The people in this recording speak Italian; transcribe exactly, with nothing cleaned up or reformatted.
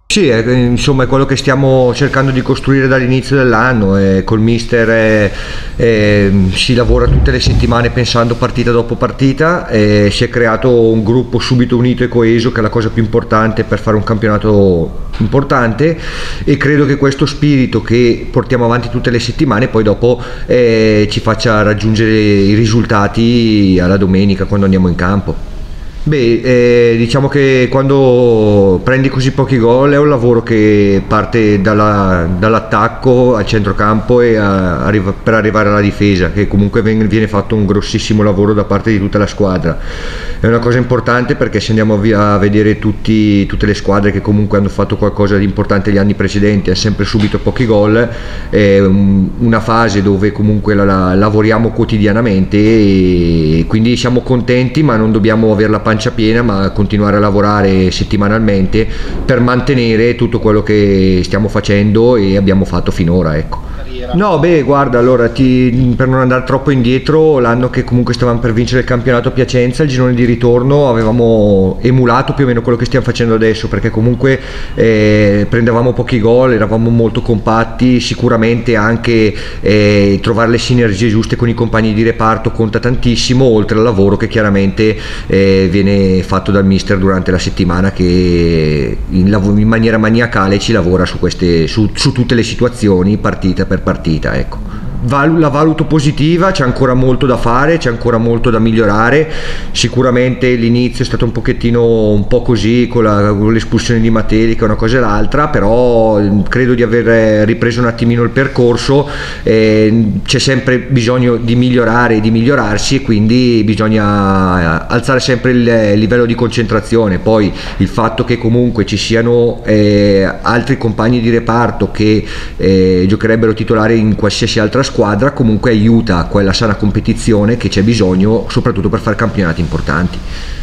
Sì, è, insomma è quello che stiamo cercando di costruire dall'inizio dell'anno, e col mister eh, eh, si lavora tutte le settimane pensando partita dopo partita, e si è creato un gruppo subito unito e coeso, che è la cosa più importante per fare un campionato importante, e credo che questo spirito che portiamo avanti tutte le settimane poi dopo eh, ci faccia raggiungere i risultati alla domenica quando andiamo in campo. Beh, eh, diciamo che quando prendi così pochi gol è un lavoro che parte dalla, dall'attacco al centrocampo e a, arriva, per arrivare alla difesa, che comunque viene, viene fatto un grossissimo lavoro da parte di tutta la squadra. È una cosa importante perché se andiamo via a vedere tutti, tutte le squadre che comunque hanno fatto qualcosa di importante gli anni precedenti, hanno sempre subito pochi gol, è un, una fase dove comunque la, la lavoriamo quotidianamente, e quindi siamo contenti, ma non dobbiamo avere la pancia piena, ma continuare a lavorare settimanalmente per mantenere tutto quello che stiamo facendo e abbiamo fatto finora, ecco. No, beh, guarda, allora ti, per non andare troppo indietro, l'anno che comunque stavamo per vincere il campionato a Piacenza, il girone di ritorno, avevamo emulato più o meno quello che stiamo facendo adesso, perché comunque eh, prendevamo pochi gol, eravamo molto compatti, sicuramente anche eh, trovare le sinergie giuste con i compagni di reparto conta tantissimo, oltre al lavoro che chiaramente eh, viene fatto dal mister durante la settimana, che in, in maniera maniacale ci lavora su, queste, su, su tutte le situazioni, partita per partita, ecco. La valuto positiva, c'è ancora molto da fare, c'è ancora molto da migliorare. Sicuramente l'inizio è stato un pochettino un po' così con, la, con l'espulsione di Mateli, che è una cosa e l'altra, però credo di aver ripreso un attimino il percorso. Eh, c'è sempre bisogno di migliorare e di migliorarsi, e quindi bisogna alzare sempre il livello di concentrazione. Poi il fatto che comunque ci siano eh, altri compagni di reparto che eh, giocherebbero titolare in qualsiasi altra squadra comunque aiuta quella sana competizione che c'è bisogno, soprattutto per fare campionati importanti.